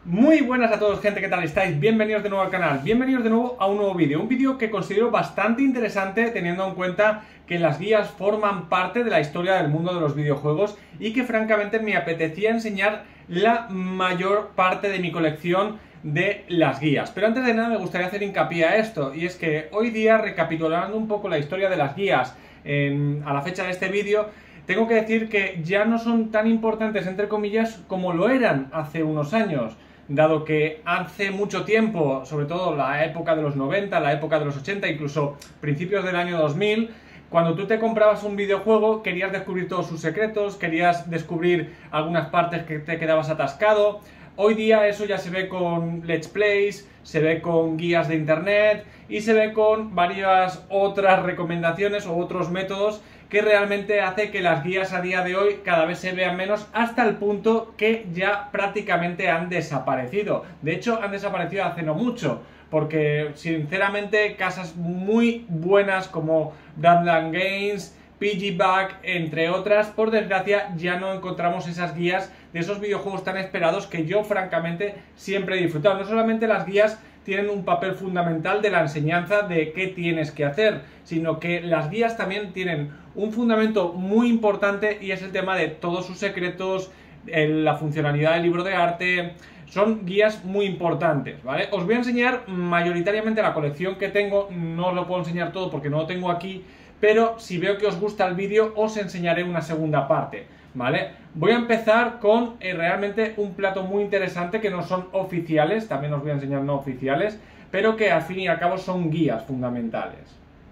Muy buenas a todos, gente, ¿qué tal estáis? Bienvenidos de nuevo al canal, bienvenidos de nuevo a un nuevo vídeo. Un vídeo que considero bastante interesante teniendo en cuenta que las guías forman parte de la historia del mundo de los videojuegos y que francamente me apetecía enseñar la mayor parte de mi colección de las guías. Pero antes de nada me gustaría hacer hincapié a esto, y es que hoy día, recapitulando un poco la historia de las guías a la fecha de este vídeo, tengo que decir que ya no son tan importantes, entre comillas, como lo eran hace unos años. Dado que hace mucho tiempo, sobre todo la época de los 90, la época de los 80, incluso principios del año 2000, cuando tú te comprabas un videojuego querías descubrir todos sus secretos, querías descubrir algunas partes que te quedabas atascado. Hoy día eso ya se ve con Let's Plays, se ve con guías de internet y se ve con varias otras recomendaciones o otros métodos que realmente hace que las guías a día de hoy cada vez se vean menos, hasta el punto que ya prácticamente han desaparecido. De hecho, han desaparecido hace no mucho, porque sinceramente casas muy buenas como Badland Games, Piggyback, entre otras, por desgracia ya no encontramos esas guías de esos videojuegos tan esperados que yo francamente siempre he disfrutado. No solamente las guías tienen un papel fundamental de la enseñanza de qué tienes que hacer, sino que las guías también tienen un fundamento muy importante, y es el tema de todos sus secretos, la funcionalidad del libro de arte. Son guías muy importantes, ¿vale? Os voy a enseñar mayoritariamente la colección que tengo, no os lo puedo enseñar todo porque no lo tengo aquí, pero si veo que os gusta el vídeo os enseñaré una segunda parte, ¿vale? Voy a empezar con realmente un plato muy interesante que no son oficiales, también os voy a enseñar no oficiales, pero que al fin y al cabo son guías fundamentales.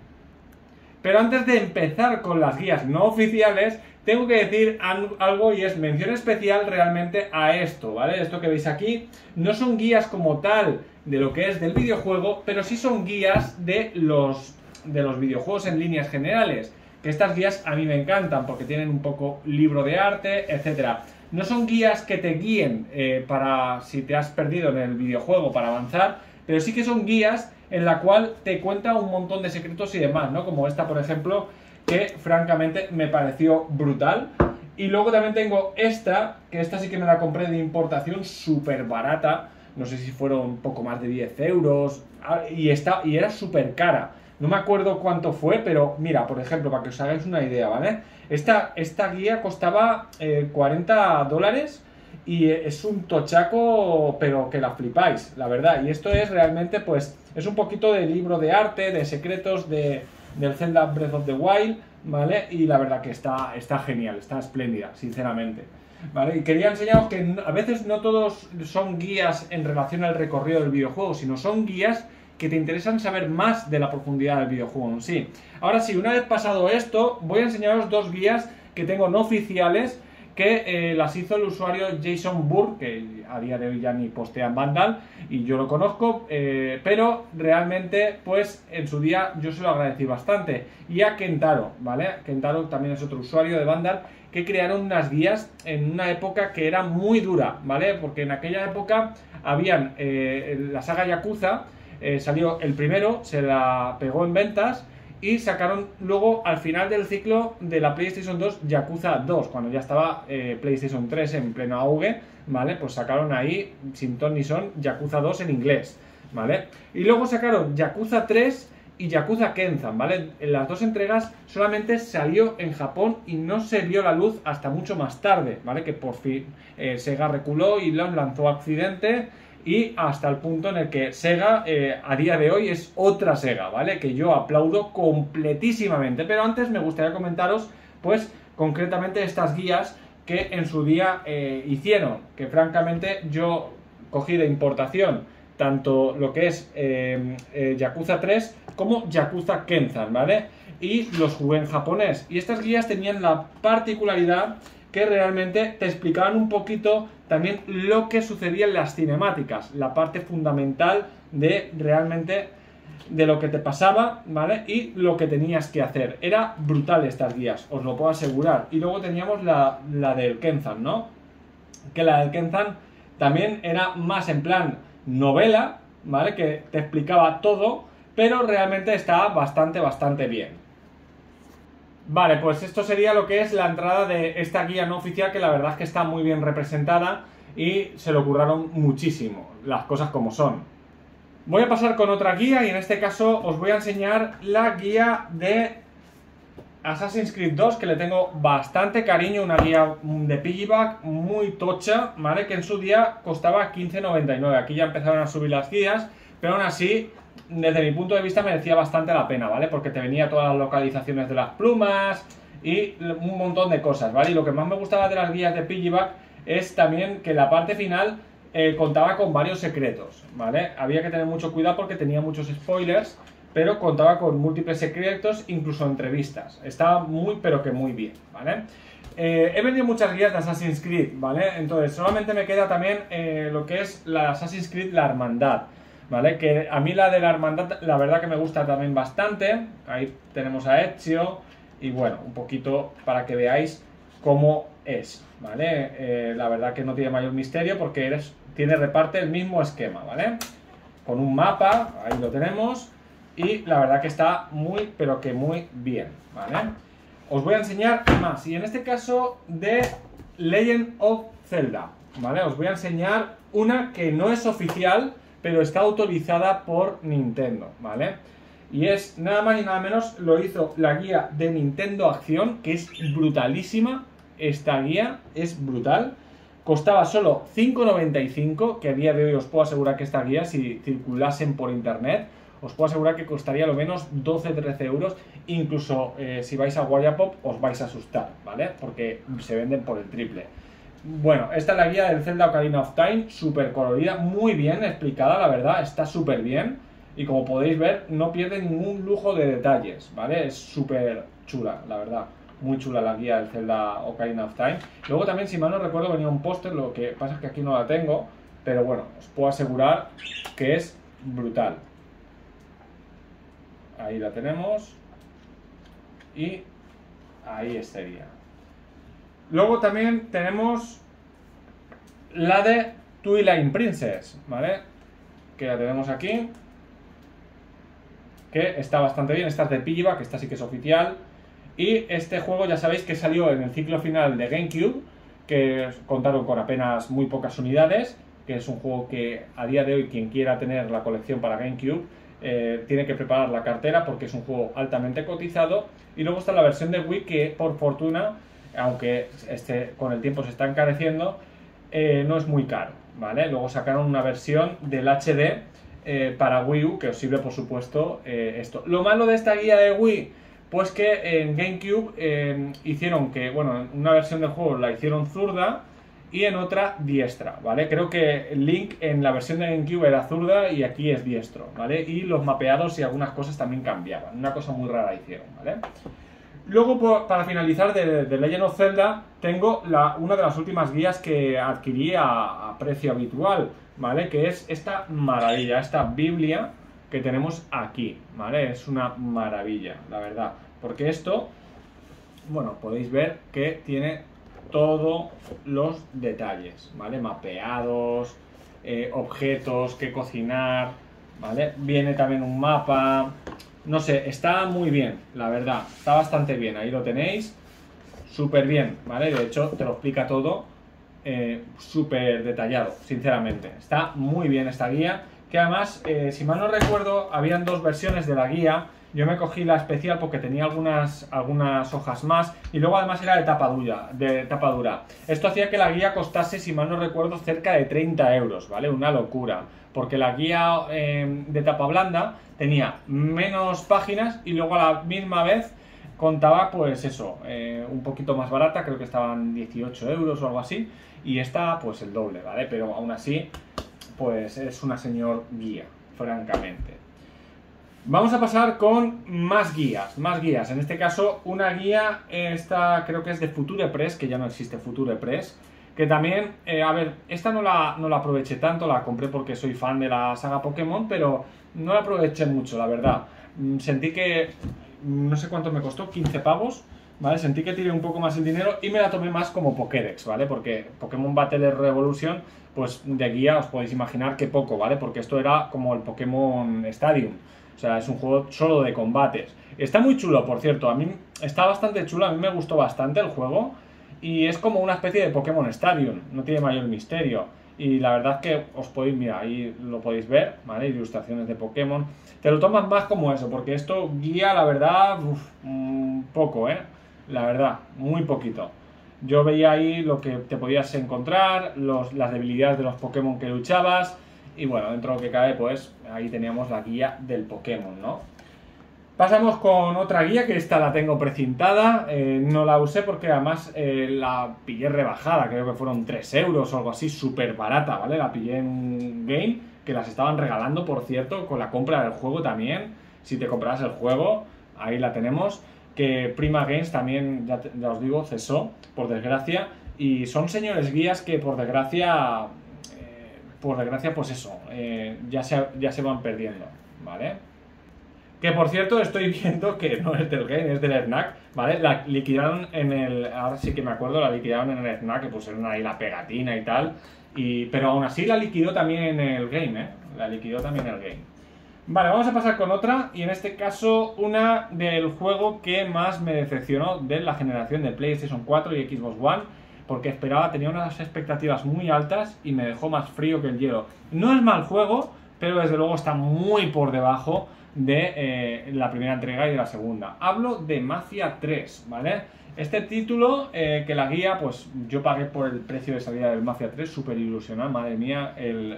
Pero antes de empezar con las guías no oficiales, tengo que decir algo, y es mención especial realmente a esto, ¿vale? Esto que veis aquí no son guías como tal de lo que es del videojuego, pero sí son guías de los videojuegos en líneas generales. Que estas guías a mí me encantan porque tienen un poco libro de arte, etcétera. No son guías que te guíen para si te has perdido en el videojuego para avanzar, pero sí que son guías en la cual te cuenta un montón de secretos y demás, ¿no? Como esta, por ejemplo, que francamente me pareció brutal. Y luego también tengo esta, que esta sí que me la compré de importación, súper barata. No sé si fueron un poco más de 10 euros. Y era súper cara. No me acuerdo cuánto fue, pero mira, por ejemplo, para que os hagáis una idea, ¿vale? Esta guía costaba $40 y es un tochaco, pero que la flipáis, la verdad. Y esto es realmente, pues, es un poquito de libro de arte, de secretos del Zelda Breath of the Wild, ¿vale? Y la verdad que está genial, está espléndida, sinceramente. ¿Vale? Y quería enseñaros que a veces no todos son guías en relación al recorrido del videojuego, sino son guías que te interesan saber más de la profundidad del videojuego en sí. Ahora sí, una vez pasado esto, voy a enseñaros dos guías que tengo no oficiales, que las hizo el usuario Jason Burr, que a día de hoy ya ni postea en Vandal, y yo lo conozco, pero realmente, pues, en su día yo se lo agradecí bastante. Y a Kentaro, ¿vale? Kentaro también es otro usuario de Vandal, que crearon unas guías en una época que era muy dura, ¿vale? Porque en aquella época habían la saga Yakuza. Salió el primero, se la pegó en ventas y sacaron luego al final del ciclo de la PlayStation 2 Yakuza 2, cuando ya estaba PlayStation 3 en pleno auge, ¿vale? Pues sacaron ahí, sin ton ni son, Yakuza 2 en inglés, ¿vale? Y luego sacaron Yakuza 3 y Yakuza Kenzan, ¿vale? En las dos entregas solamente salió en Japón y no se vio la luz hasta mucho más tarde, ¿vale? Que por fin Sega reculó y los lanzó a Occidente. Y hasta el punto en el que Sega a día de hoy es otra Sega, ¿vale? Que yo aplaudo completísimamente. Pero antes me gustaría comentaros, pues, concretamente estas guías que en su día hicieron. Que francamente yo cogí de importación tanto lo que es Yakuza 3 como Yakuza Kenzan, ¿vale? Y los jugué en japonés. Y estas guías tenían la particularidad que realmente te explicaban un poquito también lo que sucedía en las cinemáticas, la parte fundamental de realmente de lo que te pasaba, ¿vale? Y lo que tenías que hacer. Era brutal estas guías, os lo puedo asegurar. Y luego teníamos la del Kenzan, ¿no? Que la del Kenzan también era más en plan novela, ¿vale? Que te explicaba todo, pero realmente estaba bastante bien. Vale, pues esto sería lo que es la entrada de esta guía no oficial, que la verdad es que está muy bien representada. y se lo curraron muchísimo, las cosas como son. Voy a pasar con otra guía y en este caso os voy a enseñar la guía de Assassin's Creed 2, que le tengo bastante cariño, una guía de piggyback muy tocha, ¿vale? Que en su día costaba 15,99. Aquí ya empezaron a subir las guías, pero aún así, desde mi punto de vista, merecía bastante la pena, ¿vale? Porque te venía todas las localizaciones de las plumas y un montón de cosas, ¿vale? Y lo que más me gustaba de las guías de piggyback es también que la parte final contaba con varios secretos, ¿vale? Había que tener mucho cuidado porque tenía muchos spoilers, pero contaba con múltiples secretos, incluso entrevistas. Estaba muy, pero que muy bien, ¿vale? He vendido muchas guías de Assassin's Creed, ¿vale? Entonces, solamente me queda también lo que es la Assassin's Creed La Hermandad, ¿vale? Que a mí la de La Hermandad, la verdad que me gusta también bastante. Ahí tenemos a Ezio y, bueno, un poquito para que veáis cómo es, ¿vale? La verdad que no tiene mayor misterio porque reparte el mismo esquema, ¿vale? Con un mapa, ahí lo tenemos. Y la verdad que está muy, pero que muy bien, ¿vale? Os voy a enseñar más. Y en este caso de Legend of Zelda, ¿vale? Os voy a enseñar una que no es oficial, pero está autorizada por Nintendo, ¿vale? Y es nada más y nada menos, lo hizo la guía de Nintendo Acción, que es brutalísima. Esta guía es brutal. Costaba solo 5,95, que a día de hoy os puedo asegurar que esta guía, si circulasen por internet, os puedo asegurar que costaría lo menos 12-13 euros. Incluso si vais a Wallapop os vais a asustar, ¿vale? Porque se venden por el triple. Bueno, esta es la guía del Zelda Ocarina of Time, súper colorida, muy bien explicada, la verdad, está súper bien. Y como podéis ver, no pierde ningún lujo de detalles, ¿vale? Es súper chula, la verdad. Muy chula la guía del Zelda Ocarina of Time. Luego también, si mal no recuerdo, venía un póster, lo que pasa es que aquí no la tengo. Pero bueno, os puedo asegurar que es brutal. Ahí la tenemos. Y ahí estaría. Luego también tenemos la de Twilight Princess, ¿vale? Que la tenemos aquí. Que está bastante bien. Esta es de piggyback, que esta sí que es oficial. Y este juego ya sabéis que salió en el ciclo final de GameCube, que contaron con apenas muy pocas unidades, que es un juego que a día de hoy quien quiera tener la colección para GameCube tiene que preparar la cartera porque es un juego altamente cotizado. Y luego está la versión de Wii que por fortuna, aunque con el tiempo se está encareciendo, no es muy caro, ¿vale? Luego sacaron una versión del HD para Wii U que os sirve por supuesto esto. Lo malo de esta guía de Wii, pues que en GameCube hicieron que, bueno, una versión del juego la hicieron zurda y en otra diestra, ¿vale? Creo que Link en la versión de GameCube era zurda y aquí es diestro, ¿vale? Y los mapeados y algunas cosas también cambiaban, una cosa muy rara hicieron, ¿vale? Luego, para finalizar de Legend of Zelda, tengo una de las últimas guías que adquirí a precio habitual, ¿vale? Que es esta maravilla, esta Biblia que tenemos aquí, ¿vale? Es una maravilla, la verdad, porque esto, bueno, podéis ver que tiene todos los detalles, ¿vale? Mapeados, objetos que cocinar, ¿vale? Viene también un mapa, no sé, está muy bien, la verdad, está bastante bien, ahí lo tenéis, súper bien, ¿vale? De hecho, te lo explica todo súper detallado, sinceramente, está muy bien esta guía. Que además, si mal no recuerdo, habían dos versiones de la guía. Yo me cogí la especial porque tenía algunas hojas más y luego además era de tapa dura. Esto hacía que la guía costase, si mal no recuerdo, cerca de 30 euros, ¿vale? Una locura, porque la guía de tapa blanda tenía menos páginas y luego a la misma vez contaba, pues eso, un poquito más barata, creo que estaban 18 euros o algo así, y esta pues el doble, ¿vale? Pero aún así, pues es una señor guía, francamente. Vamos a pasar con más guías, en este caso una guía, esta creo que es de Future Press, que ya no existe Future Press, que también, a ver, esta no la aproveché tanto, la compré porque soy fan de la saga Pokémon, pero no la aproveché mucho, la verdad. Sentí que, no sé cuánto me costó, 15 pavos, ¿vale? Sentí que tiré un poco más el dinero y me la tomé más como Pokédex, ¿vale? Porque Pokémon Battle Revolution, pues de guía os podéis imaginar que poco, ¿vale? Porque esto era como el Pokémon Stadium, o sea, es un juego solo de combates. Está muy chulo, por cierto, a mí está bastante chulo, a mí me gustó bastante el juego y es como una especie de Pokémon Stadium, no tiene mayor misterio. Y la verdad es que os podéis, mira, ahí lo podéis ver, ¿vale? Ilustraciones de Pokémon. Te lo tomas más como eso, porque esto guía, la verdad, poco, ¿eh? La verdad, muy poquito. Yo veía ahí lo que te podías encontrar, las debilidades de los Pokémon que luchabas, y bueno, dentro de lo que cabe, pues ahí teníamos la guía del Pokémon, ¿no? Pasamos con otra guía, que esta la tengo precintada, no la usé porque además la pillé rebajada, creo que fueron 3 euros o algo así, súper barata, ¿vale? La pillé en un game, que las estaban regalando, por cierto, con la compra del juego también. Si te comprabas el juego, ahí la tenemos, que Prima Games también, ya os digo, cesó, por desgracia, y son señores guías que por desgracia, pues eso, ya se van perdiendo, ¿vale? Que por cierto estoy viendo que no es del game, es del FNAC, ¿vale? La liquidaron en el... Ahora sí que me acuerdo, la liquidaron en el FNAC, que pusieron ahí la pegatina y tal. Pero aún así la liquidó también en el game, ¿eh? La liquidó también en el game. Vale, vamos a pasar con otra, y en este caso una del juego que más me decepcionó de la generación de PlayStation 4 y Xbox One, porque tenía unas expectativas muy altas y me dejó más frío que el hielo. No es mal juego, pero desde luego está muy por debajo de la primera entrega y de la segunda. Hablo de Mafia 3, ¿vale? Este título, que la guía, pues yo pagué por el precio de salida del Mafia 3, súper ilusionado, madre mía,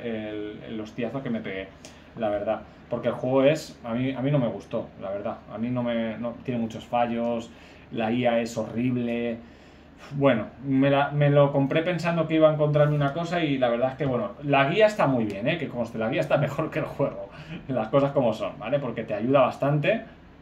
el hostiazo que me pegué, la verdad. Porque el juego a mí no me gustó, la verdad. A mí no tiene muchos fallos, la guía es horrible. Bueno, me lo compré pensando que iba a encontrarme una cosa, y la verdad es que, bueno, la guía está muy bien, que conste, la guía está mejor que el juego, las cosas como son, ¿vale? Porque te ayuda bastante,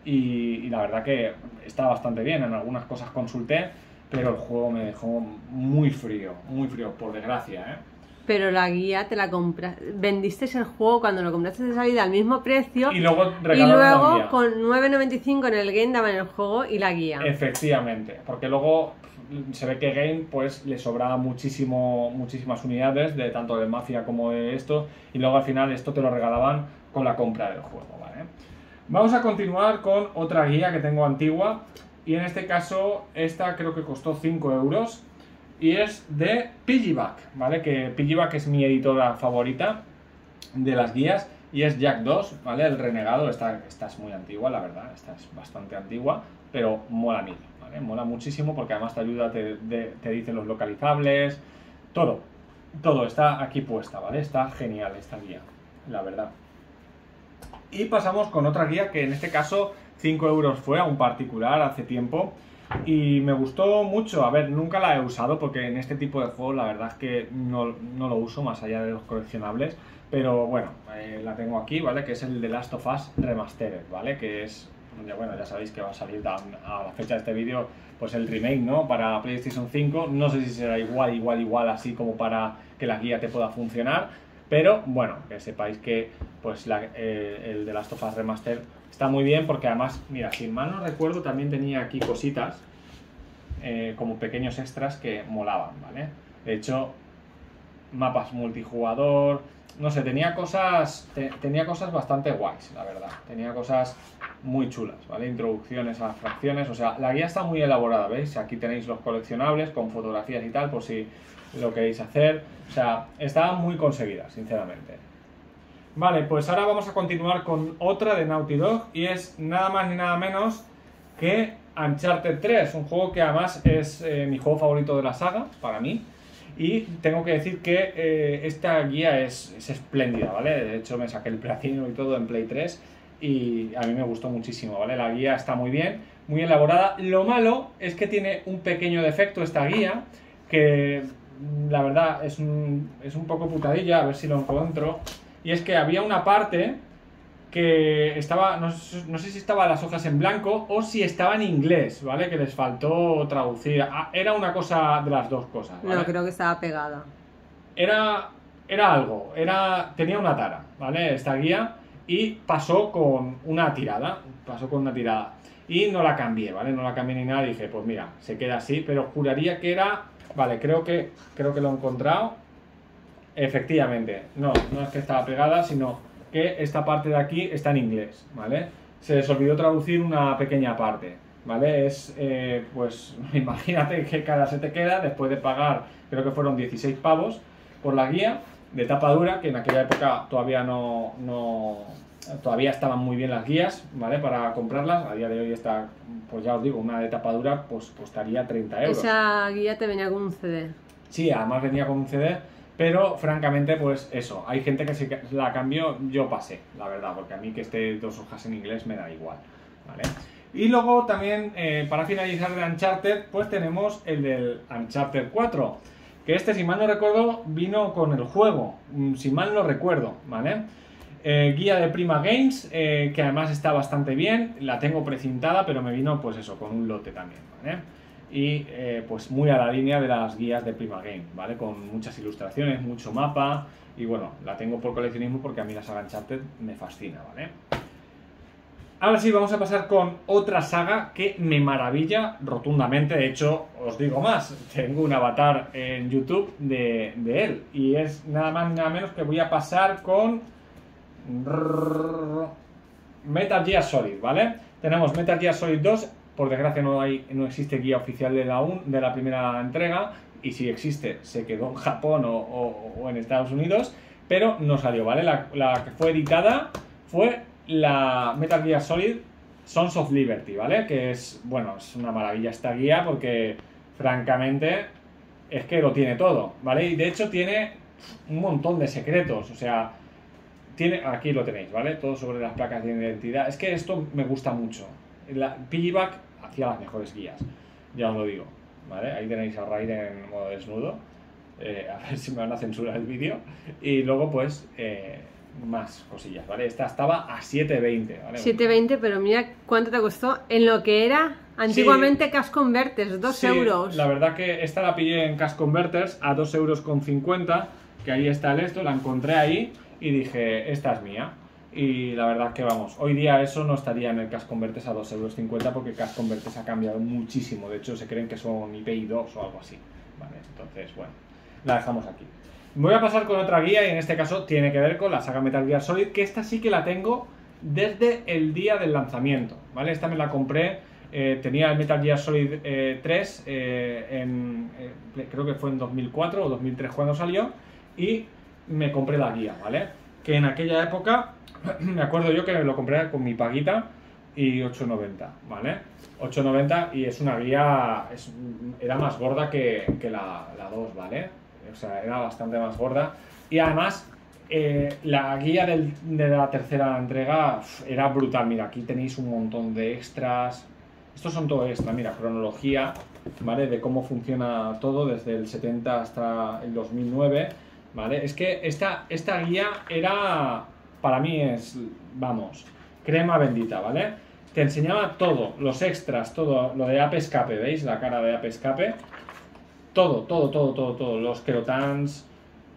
y la verdad que está bastante bien. En algunas cosas consulté, pero el juego me dejó muy frío, por desgracia, ¿eh? Pero la guía te la compras. Vendiste el juego cuando lo compraste de salida al mismo precio. Y luego regalaron la guía. Con 9,95 en el game daban el juego y la guía. Efectivamente, porque luego se ve que Game pues le sobraba muchísimas unidades, de tanto de Mafia como de esto, y luego al final esto te lo regalaban con la compra del juego, ¿vale? Vamos a continuar con otra guía que tengo antigua, y en este caso esta creo que costó 5 euros, y es de Piggyback, ¿vale? Que Piggyback es mi editora favorita de las guías, y es Jack 2, ¿vale? El renegado. Esta es muy antigua, la verdad, esta es bastante antigua, pero mola mil, ¿vale? Mola muchísimo porque además te ayuda, te dice los localizables, todo está aquí puesta, ¿vale? Está genial esta guía, la verdad. Y pasamos con otra guía que en este caso 5 euros fue a un particular hace tiempo, y me gustó mucho. A ver, nunca la he usado porque en este tipo de juegos la verdad es que no lo uso más allá de los coleccionables, pero bueno, la tengo aquí, ¿vale? Que es el The Last of Us Remastered, ¿vale? Que es, bueno, ya sabéis que va a salir a la fecha de este vídeo, pues el remake, ¿no? Para PlayStation 5, no sé si será igual así como para que la guía te pueda funcionar, pero bueno, que sepáis que pues el The Last of Us Remastered está muy bien, porque además, mira, si mal no recuerdo, también tenía aquí cositas como pequeños extras que molaban, ¿vale? De hecho, mapas multijugador, no sé, tenía cosas bastante guays, la verdad. Tenía cosas muy chulas, ¿vale? Introducciones a las fracciones, o sea, la guía está muy elaborada, ¿veis? Aquí tenéis los coleccionables con fotografías y tal, por si lo queréis hacer. O sea, está muy conseguida, sinceramente. Vale, pues ahora vamos a continuar con otra de Naughty Dog, y es nada más ni nada menos que Uncharted 3, un juego que además es mi juego favorito de la saga, para mí. Y tengo que decir que esta guía es espléndida, ¿vale? De hecho me saqué el platino y todo en Play 3, y a mí me gustó muchísimo, ¿vale? La guía está muy bien, muy elaborada. Lo malo es que tiene un pequeño defecto esta guía, que la verdad es un poco putadilla, a ver si lo encuentro. Y es que había una parte que estaba, no sé si estaban las hojas en blanco o si estaba en inglés, ¿vale? Que les faltó traducir. Era una cosa de las dos cosas, ¿vale? No, creo que estaba pegada. Era algo, tenía una tara, ¿vale? Esta guía, y pasó con una tirada, y no la cambié, ¿vale? No la cambié ni nada, dije, pues mira, se queda así, pero juraría que era, vale, creo que lo he encontrado. Efectivamente, no es que estaba pegada, sino que esta parte de aquí está en inglés, ¿vale? Se les olvidó traducir una pequeña parte. ¿vale? Es, pues, imagínate qué cara se te queda después de pagar, creo que fueron 16 pavos por la guía de tapa dura, que en aquella época todavía todavía estaban muy bien las guías, ¿vale? Para comprarlas. A día de hoy está, pues ya os digo, una de tapa dura pues costaría 30 euros. Esa guía te venía con un CD. Sí, además venía con un CD, pero francamente, pues eso, hay gente que si la cambio, yo pasé, la verdad, porque a mí que esté 2 hojas en inglés me da igual, ¿vale? Y luego también, para finalizar de Uncharted, pues tenemos el del Uncharted 4, que este, si mal no recuerdo, vino con el juego, si mal no recuerdo, ¿vale? Guía de Prima Games, que además está bastante bien, la tengo precintada, pero me vino, pues eso, con un lote también, ¿vale? Y pues muy a la línea de las guías de Prima Game, ¿vale? Con muchas ilustraciones, mucho mapa, y bueno, la tengo por coleccionismo porque a mí la saga Uncharted me fascina, ¿vale? Ahora sí, vamos a pasar con otra saga que me maravilla rotundamente. De hecho, os digo más, tengo un avatar en YouTube de él, y es nada más ni nada menos que voy a pasar con Metal Gear Solid, ¿vale? Tenemos Metal Gear Solid 2. Por desgracia no existe guía oficial de la primera entrega, y si existe se quedó en Japón o en Estados Unidos, pero no salió, ¿vale? La que fue editada fue la Metal Gear Solid Sons of Liberty, ¿vale? Que es, bueno, es una maravilla esta guía porque francamente es que lo tiene todo, ¿vale? Y de hecho tiene un montón de secretos, o sea, aquí lo tenéis, ¿vale? Todo sobre las placas de identidad. Es que esto me gusta mucho. Piggyback hacía las mejores guías, ya os lo digo, ¿vale? Ahí tenéis a Raiden en modo desnudo, a ver si me van a censurar el vídeo. Y luego pues más cosillas, ¿vale? Esta estaba a 7,20, ¿vale? 7,20, pero mira cuánto te costó en lo que era antiguamente, sí, Cash Converters, 2 euros. La verdad que esta la pillé en Cash Converters a 2,50 euros, que ahí está la encontré ahí y dije, esta es mía. Y la verdad que vamos, hoy día eso no estaría en el Cash Converters a 2,50 euros porque Cash Converters ha cambiado muchísimo. De hecho, se creen que son IPI 2 o algo así, ¿vale? Entonces, bueno, la dejamos aquí. Voy a pasar con otra guía y en este caso tiene que ver con la saga Metal Gear Solid, que esta sí que la tengo desde el día del lanzamiento, ¿vale? Esta me la compré, tenía el Metal Gear Solid 3, creo que fue en 2004 o 2003 cuando salió, y me compré la guía, ¿vale? Que en aquella época, me acuerdo yo que lo compré con mi paguita y 8,90, ¿vale? 8,90, y es una guía, era más gorda que la 2, ¿vale? O sea, era bastante más gorda. Y además, la guía de la tercera entrega era brutal. Mira, aquí tenéis un montón de extras. Estos son todo extra, mira, cronología, ¿vale? De cómo funciona todo desde el 70 hasta el 2009, ¿vale? Es que esta guía era, para mí es, vamos, crema bendita, ¿vale? Te enseñaba todo, los extras, todo, lo de Ape Escape, ¿veis? La cara de Ape Escape. Todo, los Kerotans,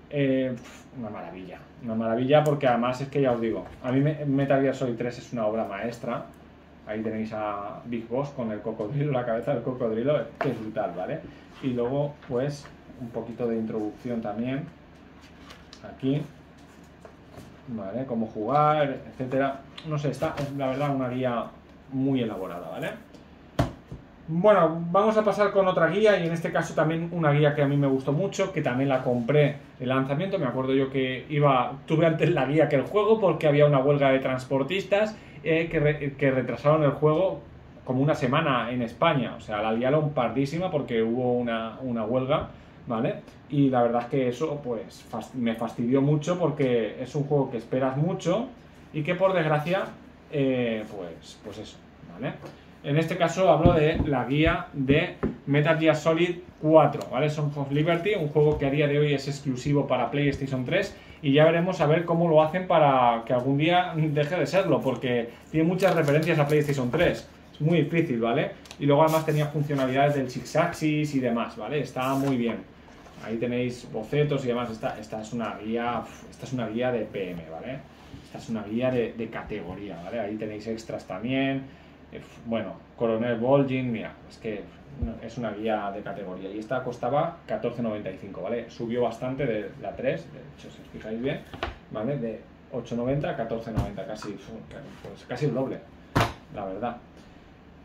una maravilla porque además es que ya os digo, a mí Metal Gear Solid 3 es una obra maestra. Ahí tenéis a Big Boss con el cocodrilo, la cabeza del cocodrilo, que es brutal, ¿vale? Y luego pues un poquito de introducción también, aquí, ¿vale? Cómo jugar, etcétera. No sé, está, la verdad, una guía muy elaborada, ¿vale? Bueno, vamos a pasar con otra guía, y en este caso también una guía que a mí me gustó mucho, que también la compré el lanzamiento. Me acuerdo yo que tuve antes la guía que el juego porque había una huelga de transportistas que retrasaron el juego como una semana en España. O sea, la liaron pardísima porque hubo una huelga, ¿vale? Y la verdad es que eso pues me fastidió mucho porque es un juego que esperas mucho y que por desgracia, pues eso, ¿vale? En este caso hablo de la guía de Metal Gear Solid 4, ¿vale? Sons of Liberty, un juego que a día de hoy es exclusivo para PlayStation 3, y ya veremos a ver cómo lo hacen para que algún día deje de serlo, porque tiene muchas referencias a PlayStation 3, es muy difícil, ¿vale? Y luego además tenía funcionalidades del Six Axis y demás, ¿vale? Está muy bien. Ahí tenéis bocetos y demás. Esta es una guía de PM, ¿vale? Esta es una guía de categoría, ¿vale? Ahí tenéis extras también. Bueno, Coronel Vol'jin, mira, es que es una guía de categoría, y esta costaba 14,95, ¿vale? Subió bastante de la 3, de hecho, si os fijáis bien, ¿vale? De 8,90 a 14,90, casi el doble, la verdad.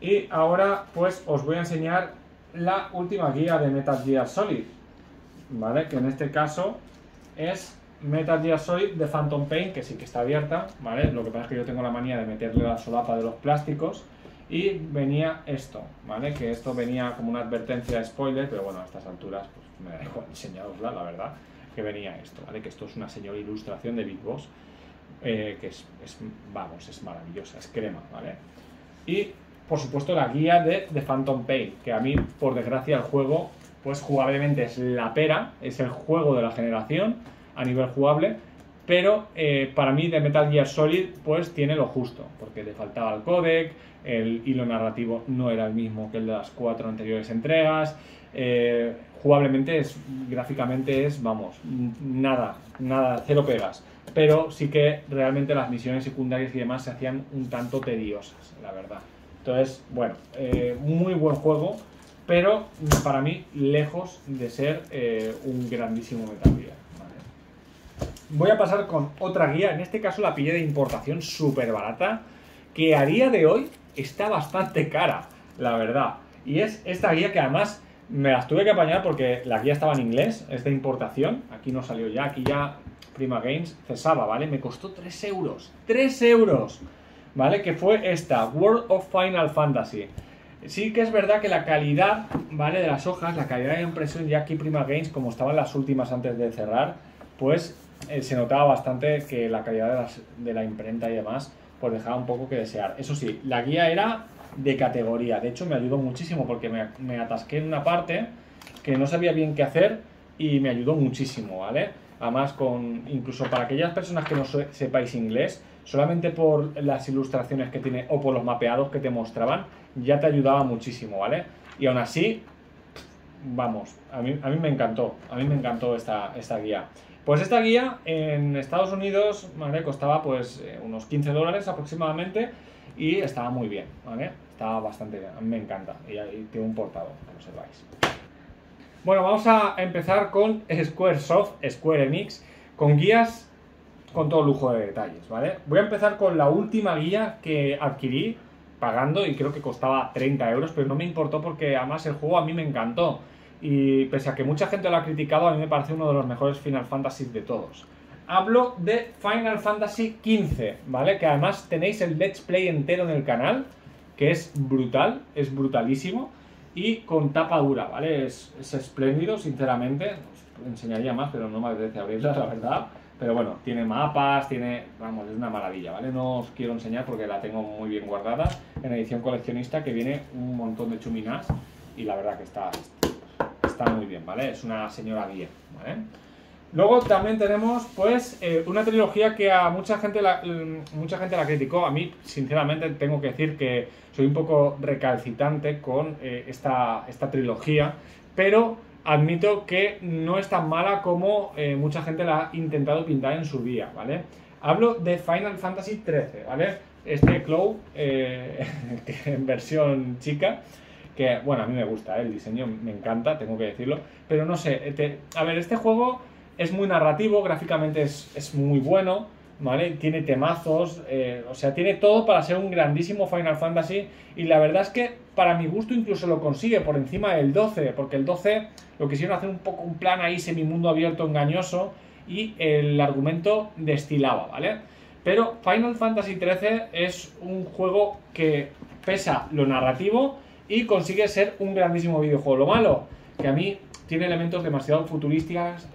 Y ahora pues os voy a enseñar la última guía de Metal Gear Solid, ¿vale? Que en este caso es Metal Gear Solid de Phantom Pain, que sí que está abierta, ¿vale? Lo que pasa es que yo tengo la manía de meterle la solapa de los plásticos. Y venía esto, ¿vale? Que esto venía como una advertencia de spoiler, pero bueno, a estas alturas pues me da igual enseñarosla, la verdad, que venía esto, ¿vale? Que esto es una señora ilustración de Big Boss, que vamos, es maravillosa, es crema, ¿vale? Y, por supuesto, la guía de Phantom Pain, que a mí, por desgracia, el juego, pues jugablemente es la pera, es el juego de la generación a nivel jugable, pero para mí de Metal Gear Solid pues tiene lo justo, porque le faltaba el códec, el hilo narrativo no era el mismo que el de las 4 anteriores entregas, jugablemente gráficamente vamos, nada, cero pegas, pero sí que realmente las misiones secundarias y demás se hacían un tanto tediosas, la verdad. Entonces, bueno, muy buen juego, pero para mí lejos de ser un grandísimo Metal Gear. Voy a pasar con otra guía, en este caso la pillé de importación súper barata, que a día de hoy está bastante cara, la verdad. Y es esta guía que además me las tuve que apañar porque la guía estaba en inglés, es de importación, aquí no salió ya, aquí ya Prima Games cesaba, ¿vale? Me costó 3 euros, 3 euros, ¿vale? Que fue esta, World of Final Fantasy. Sí que es verdad que la calidad, ¿vale? De las hojas, la calidad de impresión ya aquí Prima Games, como estaban las últimas antes de cerrar, pues se notaba bastante que la calidad de la imprenta y demás pues dejaba un poco que desear. Eso sí, la guía era de categoría, de hecho me ayudó muchísimo porque me atasqué en una parte que no sabía bien qué hacer y me ayudó muchísimo, ¿vale? Además, incluso para aquellas personas que no sepáis inglés, solamente por las ilustraciones que tiene o por los mapeados que te mostraban, ya te ayudaba muchísimo, ¿vale? Y aún así, vamos, a mí me encantó, esta guía. Pues esta guía en Estados Unidos, ¿vale? Costaba pues unos $15 aproximadamente y estaba muy bien, ¿vale? Estaba bastante bien, a mí me encanta y ahí tiene un portado, que lo sepáis. Bueno, vamos a empezar con Squaresoft, Square Enix, con guías con todo lujo de detalles, ¿vale? Voy a empezar con la última guía que adquirí pagando y creo que costaba 30 euros, pero no me importó porque además el juego a mí me encantó. Y pese a que mucha gente lo ha criticado, a mí me parece uno de los mejores Final Fantasy de todos. Hablo de Final Fantasy XV, ¿vale? Que además tenéis el Let's Play entero en el canal, que es brutal, es brutalísimo. Y con tapa dura, ¿vale? Es espléndido, sinceramente. Os enseñaría más, pero no me apetece abrirla, la verdad. Pero bueno, tiene mapas, vamos, es una maravilla, ¿vale? No os quiero enseñar porque la tengo muy bien guardada en edición coleccionista, que viene un montón de chuminás. Y la verdad que está muy bien, ¿vale? Es una señora guía, ¿vale? Luego también tenemos, pues, una trilogía que a mucha gente la criticó. A mí, sinceramente, tengo que decir que soy un poco recalcitrante con esta trilogía, pero admito que no es tan mala como mucha gente la ha intentado pintar en su día, ¿vale? Hablo de Final Fantasy XIII, ¿vale? Este Cloud, en versión chica, que, bueno, a mí me gusta, el diseño me encanta, tengo que decirlo, pero no sé, a ver, este juego es muy narrativo, gráficamente es muy bueno, ¿vale? Tiene temazos, o sea, tiene todo para ser un grandísimo Final Fantasy y la verdad es que para mi gusto incluso lo consigue por encima del 12, porque el 12 lo quisieron hacer un poco un plan ahí semimundo abierto engañoso y el argumento destilaba, ¿vale? Pero Final Fantasy XIII es un juego que pesa lo narrativo y consigue ser un grandísimo videojuego. Lo malo, que a mí tiene elementos demasiado futurísticas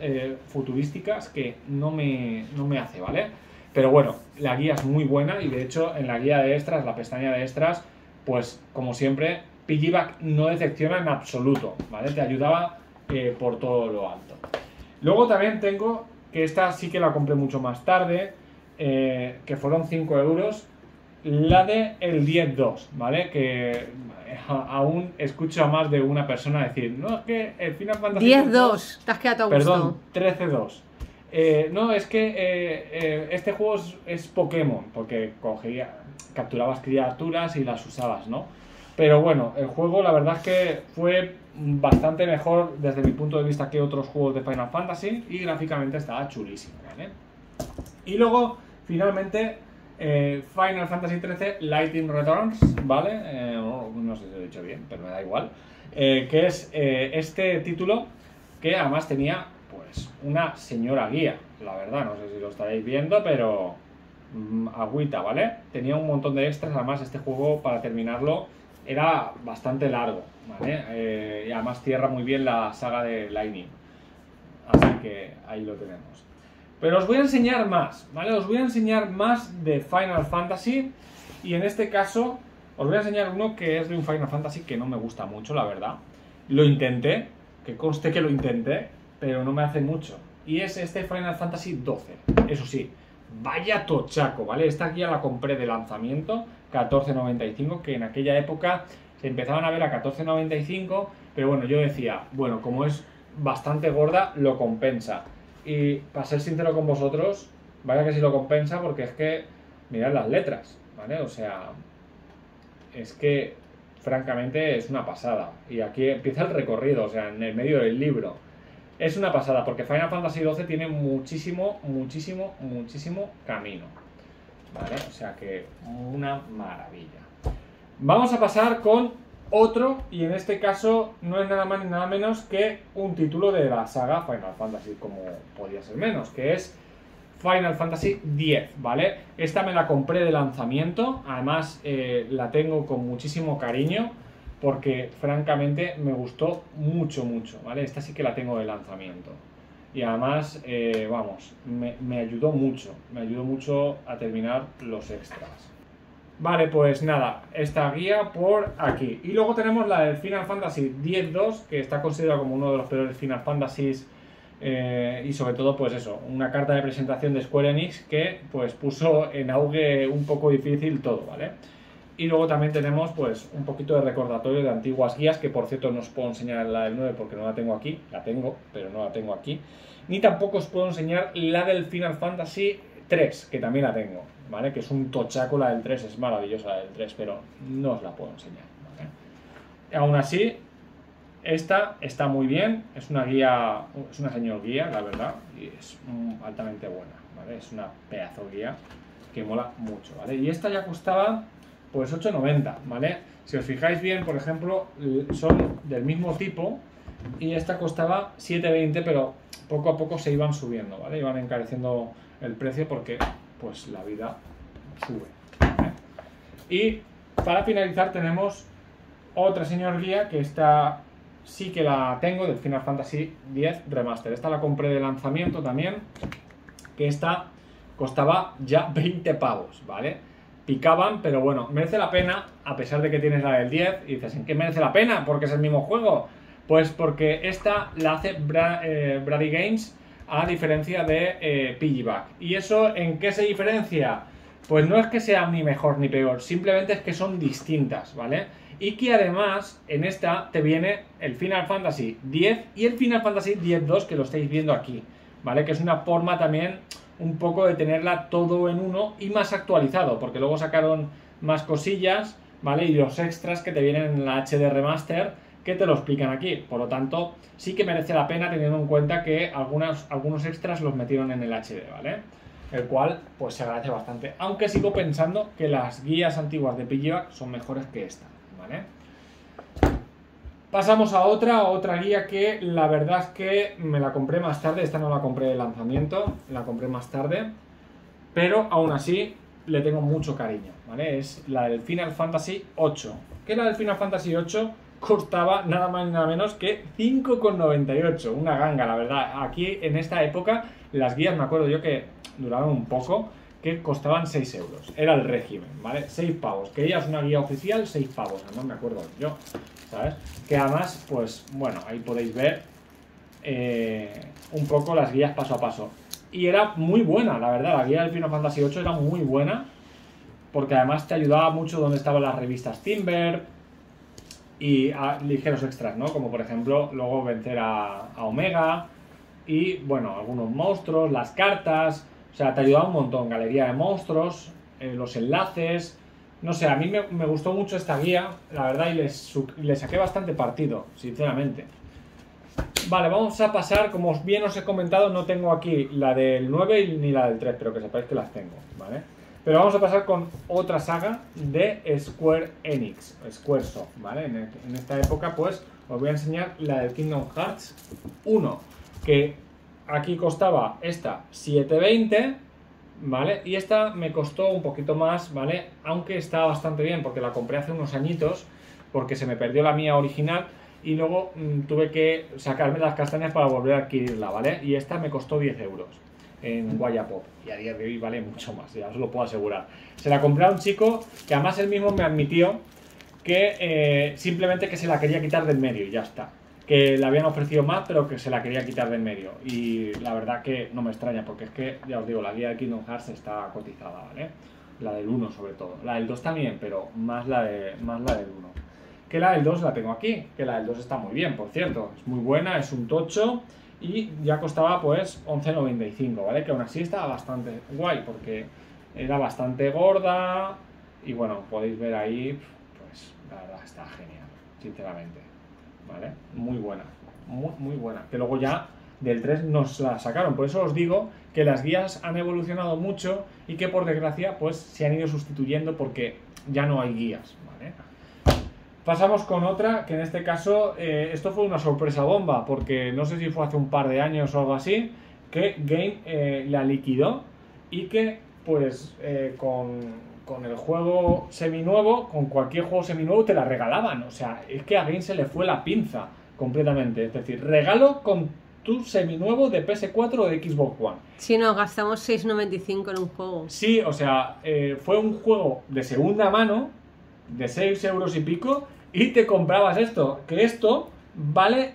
que no me hace, ¿vale? Pero bueno, la guía es muy buena y de hecho en la guía de extras, la pestaña de extras, pues como siempre, Piggyback no decepciona en absoluto, ¿vale? Te ayudaba por todo lo alto. Luego también tengo, que esta sí que la compré mucho más tarde, que fueron 5 euros, la de el 10-2, ¿vale? Que aún escucho a más de una persona decir, no, es que el Final Fantasy 10-2, te has quedado a gusto. Perdón, 13-2. No, es que este juego es Pokémon, porque capturabas criaturas y las usabas, ¿no? Pero bueno, el juego la verdad es que fue bastante mejor desde mi punto de vista que otros juegos de Final Fantasy y gráficamente estaba chulísimo, ¿vale? Y luego, finalmente, Final Fantasy XIII Lightning Returns, ¿vale? no sé si lo he dicho bien, pero me da igual, que es este título que además tenía pues una señora guía, la verdad, no sé si lo estaréis viendo, pero agüita, ¿vale? Tenía un montón de extras, además este juego para terminarlo era bastante largo, ¿vale? Y además cierra muy bien la saga de Lightning, así que ahí lo tenemos. Pero os voy a enseñar más, ¿vale? Os voy a enseñar más de Final Fantasy y en este caso os voy a enseñar uno que es de un Final Fantasy que no me gusta mucho, la verdad. Lo intenté, que conste que lo intenté, pero no me hace mucho. Y es este Final Fantasy XII. Eso sí, vaya tochaco, ¿vale? Esta guía la compré de lanzamiento, 14,95, que en aquella época se empezaban a ver a 14,95, pero bueno, yo decía, bueno, como es bastante gorda, lo compensa. Y para ser sincero con vosotros, vaya que sí lo compensa, porque es que mirad las letras, ¿vale? O sea, es que francamente es una pasada. Y aquí empieza el recorrido, o sea, en el medio del libro. Es una pasada, porque Final Fantasy XII tiene muchísimo camino, ¿vale? O sea que una maravilla. Vamos a pasar con otro, y en este caso no es nada más ni nada menos que un título de la saga Final Fantasy, como podía ser menos, que es Final Fantasy X, ¿vale? Esta me la compré de lanzamiento, además la tengo con muchísimo cariño, porque francamente me gustó mucho, ¿vale? Esta sí que la tengo de lanzamiento. Y además, vamos, me ayudó mucho a terminar los extras. Vale, pues nada, esta guía por aquí. Y luego tenemos la del Final Fantasy X-2, que está considerado como uno de los peores Final Fantasies. Y sobre todo, pues eso, una carta de presentación de Square Enix que pues puso en auge un poco difícil todo, ¿vale? Y luego también tenemos pues un poquito de recordatorio de antiguas guías, que por cierto no os puedo enseñar la del 9 porque no la tengo aquí, la tengo, pero no la tengo aquí. Ni tampoco os puedo enseñar la del Final Fantasy 3, que también la tengo, ¿vale? Que es un tochaco la del 3, es maravillosa la del 3, pero no os la puedo enseñar, ¿vale? Aún así, esta está muy bien, es una guía, es una señor guía, la verdad, y es altamente buena, ¿vale? Es una pedazo guía que mola mucho, ¿vale? Y esta ya costaba pues 8,90, ¿vale? Si os fijáis bien, por ejemplo, son del mismo tipo y esta costaba 7,20, pero poco a poco se iban subiendo, ¿vale? Iban encareciendo el precio porque pues la vida sube, ¿vale? Y para finalizar tenemos otra señor guía, que esta sí que la tengo, del Final Fantasy X Remaster. Esta la compré de lanzamiento también, que esta costaba ya 20 pavos, ¿vale? Picaban, pero bueno, merece la pena, a pesar de que tienes la del 10, y dices, ¿en qué merece la pena? Porque es el mismo juego. Pues porque esta la hace Brady Games, a diferencia de Piggyback. ¿Y eso en qué se diferencia? Pues no es que sea ni mejor ni peor, simplemente es que son distintas, ¿vale? Y que además en esta te viene el Final Fantasy X y el Final Fantasy X-2, que lo estáis viendo aquí, ¿vale? Que es una forma también un poco de tenerla todo en uno y más actualizado, porque luego sacaron más cosillas, ¿vale? Y los extras que te vienen en la HD Remaster, que te lo explican aquí. Por lo tanto, sí que merece la pena, teniendo en cuenta que algunos extras los metieron en el HD, ¿vale? El cual, pues se agradece bastante. Aunque sigo pensando que las guías antiguas de Piggyback son mejores que esta, ¿vale? Pasamos a otra guía que la verdad es que me la compré más tarde. Esta no la compré de lanzamiento, la compré más tarde, pero aún así le tengo mucho cariño, ¿vale? Es la del Final Fantasy VIII, que la del Final Fantasy VIII costaba nada más ni nada menos que 5,98, una ganga, la verdad. Aquí en esta época las guías, me acuerdo yo que duraron un poco, que costaban 6 euros, era el régimen, ¿vale? 6 pavos, querías una guía oficial, 6 pavos, además me acuerdo yo, ¿sabes? Que además, pues bueno, ahí podéis ver un poco las guías paso a paso. Y era muy buena, la verdad, la guía del Final Fantasy VIII era muy buena, porque además te ayudaba mucho donde estaban las revistas Timber y ligeros extras, ¿no? Como por ejemplo, luego vencer a Omega y, bueno, algunos monstruos, las cartas. O sea, te ayudaba un montón, galería de monstruos, los enlaces, no sé, a mí me gustó mucho esta guía, la verdad, y le saqué bastante partido, sinceramente. Vale, vamos a pasar, como bien os he comentado, no tengo aquí la del 9 ni la del 3, pero que sepáis que las tengo, ¿vale? Pero vamos a pasar con otra saga de Square Enix, Squaresoft, ¿vale? En esta época, pues, os voy a enseñar la del Kingdom Hearts 1, que aquí costaba esta 7,20, ¿vale? Y esta me costó un poquito más, ¿vale? Aunque está bastante bien, porque la compré hace unos añitos, porque se me perdió la mía original, y luego tuve que sacarme las castañas para volver a adquirirla, ¿vale? Y esta me costó 10 euros en Wallapop, y a día de hoy vale mucho más, ya os lo puedo asegurar. Se la compré a un chico que además él mismo me admitió que simplemente que se la quería quitar del medio y ya está. Que le habían ofrecido más, pero que se la quería quitar del medio. Y la verdad que no me extraña, porque es que, ya os digo, la guía de Kingdom Hearts está cotizada, ¿vale? La del 1 sobre todo. La del 2 también, pero más la del 1. Que la del 2 la tengo aquí, que la del 2 está muy bien, por cierto. Es muy buena, es un tocho y ya costaba pues 11,95, ¿vale? Que aún así estaba bastante guay, porque era bastante gorda y bueno, podéis ver ahí, pues la verdad está genial, sinceramente, ¿vale? Muy buena, muy buena. Que luego ya del 3 nos la sacaron, por eso os digo que las guías han evolucionado mucho y que por desgracia pues se han ido sustituyendo porque ya no hay guías, ¿vale? Pasamos con otra, que en este caso, esto fue una sorpresa bomba, porque no sé si fue hace un par de años o algo así, que Game la liquidó y que, pues, con el juego seminuevo, con cualquier juego seminuevo te la regalaban. O sea, es que a Game se le fue la pinza completamente. Es decir, regalo con tu seminuevo de PS4 o de Xbox One. Sí, nos gastamos 6,95 en un juego. Sí, o sea, fue un juego de segunda mano, de 6 euros y pico, y te comprabas esto, que esto vale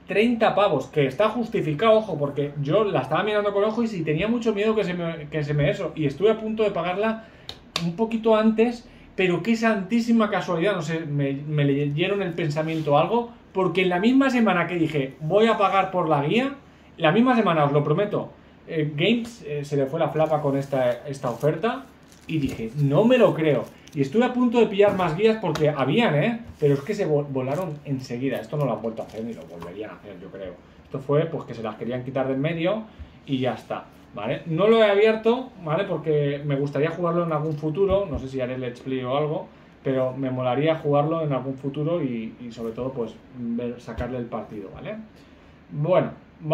30 pavos, que está justificado, ojo, porque yo la estaba mirando con ojo y si tenía mucho miedo que se me eso, y estuve a punto de pagarla un poquito antes, pero qué santísima casualidad, no sé, me leyeron el pensamiento o algo, porque en la misma semana que dije voy a pagar por la guía, la misma semana, os lo prometo, Games se le fue la flapa con esta oferta y dije, no me lo creo. Y estuve a punto de pillar más guías porque habían, pero es que se volaron enseguida. Esto no lo han vuelto a hacer ni lo volverían a hacer, yo creo. Esto fue pues que se las querían quitar del medio y ya está, ¿vale? No lo he abierto, ¿vale? Porque me gustaría jugarlo en algún futuro. No sé si haré Let's Play o algo, pero me molaría jugarlo en algún futuro y sobre todo pues sacarle el partido, ¿vale? Bueno,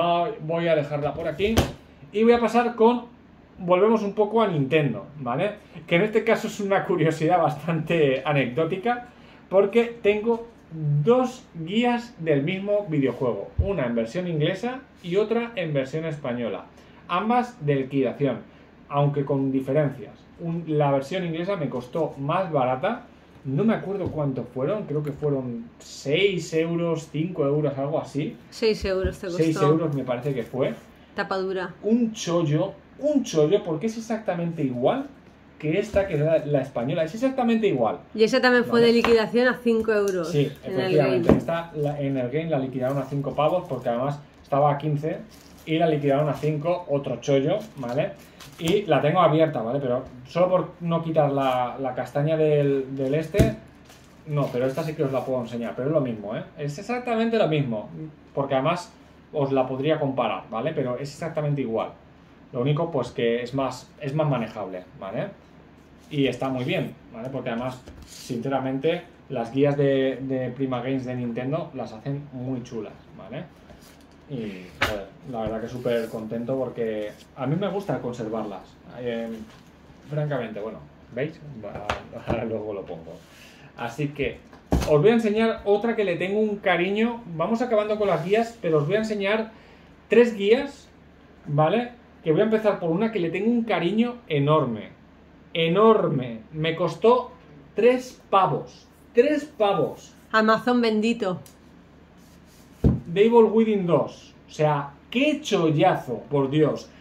voy a dejarla por aquí y voy a pasar con... Volvemos un poco a Nintendo, ¿vale? Que en este caso es una curiosidad bastante anecdótica, porque tengo dos guías del mismo videojuego, una en versión inglesa y otra en versión española, ambas de liquidación, aunque con diferencias. La versión inglesa me costó más barata, no me acuerdo cuánto fueron, creo que fueron 6 euros, 5 euros, algo así. 6 euros te costó. 6 euros me parece que fue. Tapadura. Un chollo, porque es exactamente igual que esta, que es la española, es exactamente igual. Y esa también fue de liquidación a 5 euros. Sí, efectivamente, en el game la liquidaron a 5 pavos, porque además estaba a 15 y la liquidaron a 5, otro chollo, ¿vale? Y la tengo abierta, ¿vale? Pero solo por no quitar la castaña del no, pero esta sí que os la puedo enseñar, pero es lo mismo, ¿eh? Es exactamente lo mismo, porque además os la podría comparar, ¿vale? Pero es exactamente igual. Lo único, pues que es más manejable, ¿vale? Y está muy bien, ¿vale? Porque además, sinceramente, las guías de Prima Games de Nintendo las hacen muy chulas, ¿vale? Y, joder, la verdad que súper contento porque a mí me gusta conservarlas. Francamente, bueno, ¿veis? Ahora luego lo pongo. Así que os voy a enseñar otra que le tengo un cariño. Vamos acabando con las guías, pero os voy a enseñar 3 guías, ¿vale? Que voy a empezar por una que le tengo un cariño enorme. Enorme. Me costó 3 pavos. 3 pavos. Amazon bendito. The Evil Within 2. O sea, qué chollazo, por Dios.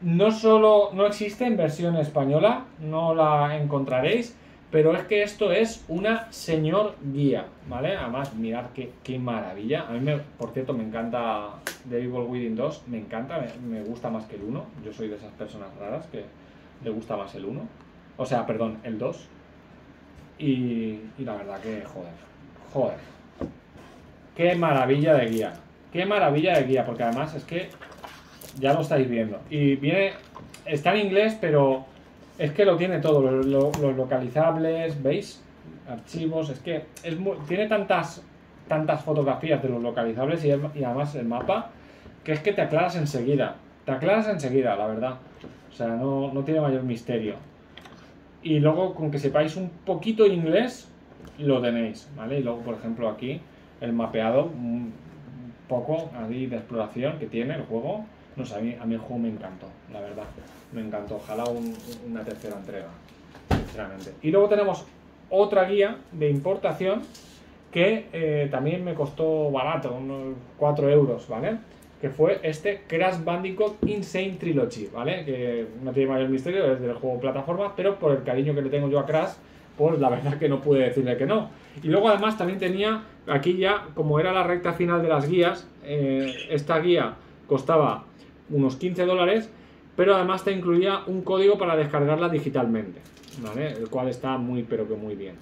No existe en versión española, no la encontraréis, pero es que esto es una señor guía, ¿vale? Además, mirad qué maravilla. A mí, por cierto, me encanta The Evil Within 2, me encanta, me gusta más que el 1. Yo soy de esas personas raras que le gusta más el 1. O sea, perdón, el 2. Y la verdad que, joder. Qué maravilla de guía. Qué maravilla de guía, porque además es que ya lo estáis viendo. Y está en inglés, pero Es que lo tiene todo, los localizables, ¿veis? Archivos, es que tiene tantas fotografías de los localizables y además el mapa, que es que te aclaras enseguida. Te aclaras enseguida, la verdad. O sea, no tiene mayor misterio. Y luego, con que sepáis un poquito inglés, lo tenéis, ¿vale? Y luego, por ejemplo, aquí, el mapeado, un poco ahí de exploración que tiene el juego. No sé, a mí el juego me encantó, la verdad. Me encantó. Ojalá una tercera entrega, sinceramente. Y luego tenemos otra guía de importación que también me costó barato, unos 4 euros, ¿vale? Que fue este Crash Bandicoot Insane Trilogy, ¿vale? Que no tiene mayor misterio, es del juego plataforma, pero por el cariño que le tengo yo a Crash, pues la verdad que no pude decirle que no. Y luego además también tenía, aquí ya, como era la recta final de las guías, esta guía costaba unos 15 dólares, pero además te incluía un código para descargarla digitalmente, ¿vale? El cual está muy, pero que muy bien.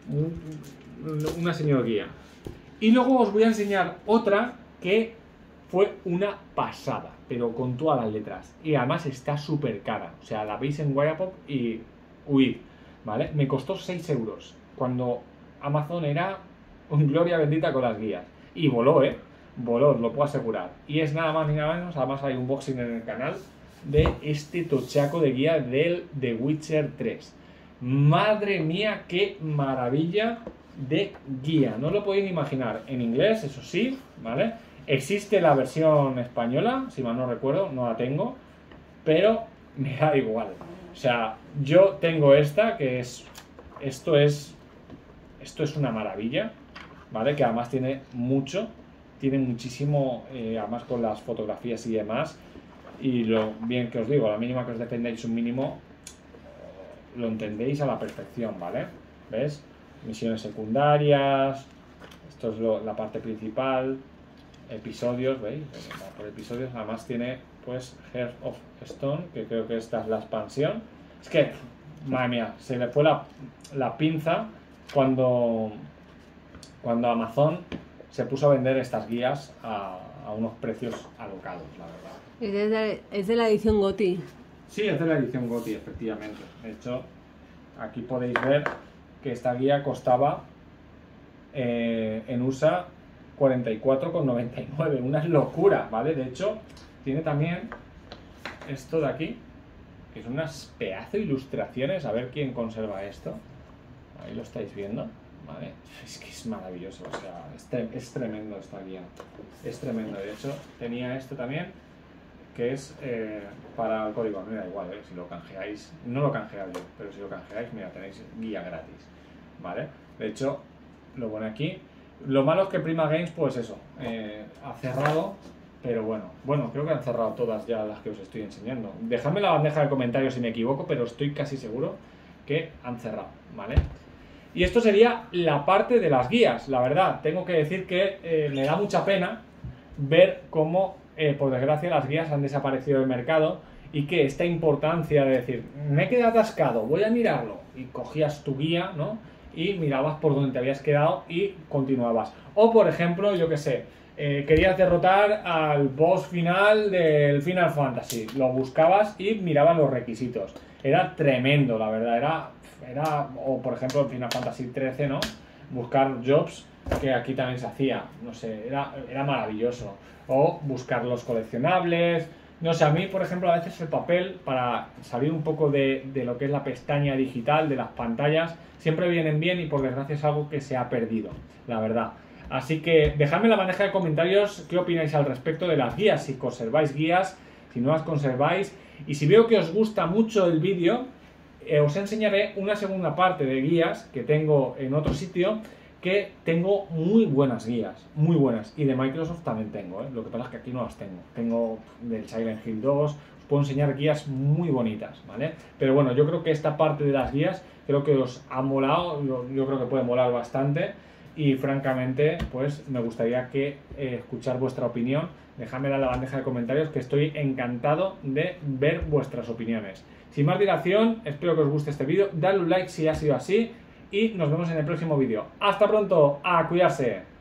Una señor guía. Y luego os voy a enseñar otra que fue una pasada, pero con todas las letras. Y además está súper cara. O sea, la veis en Wallapop y huid, ¿vale? Me costó 6 euros, cuando Amazon era un gloria bendita con las guías. Y voló, voló, os lo puedo asegurar. Y es nada más ni nada menos, además hay un unboxing en el canal de este tochaco de guía del The Witcher 3. Madre mía, qué maravilla de guía. No lo podéis imaginar. En inglés, eso sí, ¿vale? Existe la versión española, si mal no recuerdo, no la tengo, pero me da igual. O sea, yo tengo esta, que es... Esto es una maravilla, ¿vale? Que además tiene muchísimo, además con las fotografías y demás. Y lo bien que os digo, la mínima que os defendéis un mínimo, lo entendéis a la perfección, ¿vale? ¿Ves? Misiones secundarias, esto es la parte principal, episodios, ¿veis? Por episodios, además tiene, pues, Heart of Stone, que creo que esta es la expansión. Es que, madre mía, se le fue la pinza cuando Amazon se puso a vender estas guías a unos precios alocados, la verdad. Es de la edición GOTY. Sí, es de la edición GOTY, efectivamente. De hecho, aquí podéis ver que esta guía costaba en USA 44,99. Una locura, ¿vale? De hecho, tiene también esto de aquí, que son unas pedazo de ilustraciones. A ver quién conserva esto. Ahí lo estáis viendo, ¿vale? Es que es maravilloso, o sea, es tremendo esta guía. Es tremendo. De hecho, tenía esto también, que es para el código. Me da igual, si lo canjeáis, no lo canjeáis yo, pero si lo canjeáis, mira, tenéis guía gratis, ¿vale? De hecho, lo pone aquí. Lo malo es que Prima Games, pues eso, ha cerrado, pero bueno, creo que han cerrado todas ya las que os estoy enseñando. Dejadme en la bandeja de comentarios si me equivoco, pero estoy casi seguro que han cerrado, ¿vale? Y esto sería la parte de las guías. La verdad, tengo que decir que me da mucha pena ver cómo, por desgracia, las guías han desaparecido del mercado y que esta importancia de decir, me he quedado atascado, voy a mirarlo, y cogías tu guía, ¿no? Y mirabas por donde te habías quedado y continuabas. O, por ejemplo, yo que sé, querías derrotar al boss final del Final Fantasy, lo buscabas y mirabas los requisitos. Era tremendo, la verdad, o por ejemplo en Final Fantasy XIII, ¿no? Buscar jobs, que aquí también se hacía, no sé, era maravilloso. O buscar los coleccionables, no sé, a mí por ejemplo a veces el papel, para salir un poco de lo que es la pestaña digital, de las pantallas, siempre vienen bien y por desgracia es algo que se ha perdido, la verdad. Así que dejadme en la bandeja de comentarios qué opináis al respecto de las guías, si conserváis guías, si no las conserváis. Y si veo que os gusta mucho el vídeo, os enseñaré una segunda parte de guías que tengo en otro sitio, que tengo muy buenas guías, muy buenas. Y de Microsoft también tengo, lo que pasa es que aquí no las tengo. Tengo del Silent Hill 2, os puedo enseñar guías muy bonitas, ¿vale? Pero bueno, yo creo que esta parte de las guías, creo que os ha molado, yo creo que puede molar bastante. Y francamente, pues me gustaría escuchar vuestra opinión. Dejadmela en la bandeja de comentarios, que estoy encantado de ver vuestras opiniones. Sin más dilación, espero que os guste este vídeo. Dadle un like si ha sido así y nos vemos en el próximo vídeo. ¡Hasta pronto! ¡A cuidarse!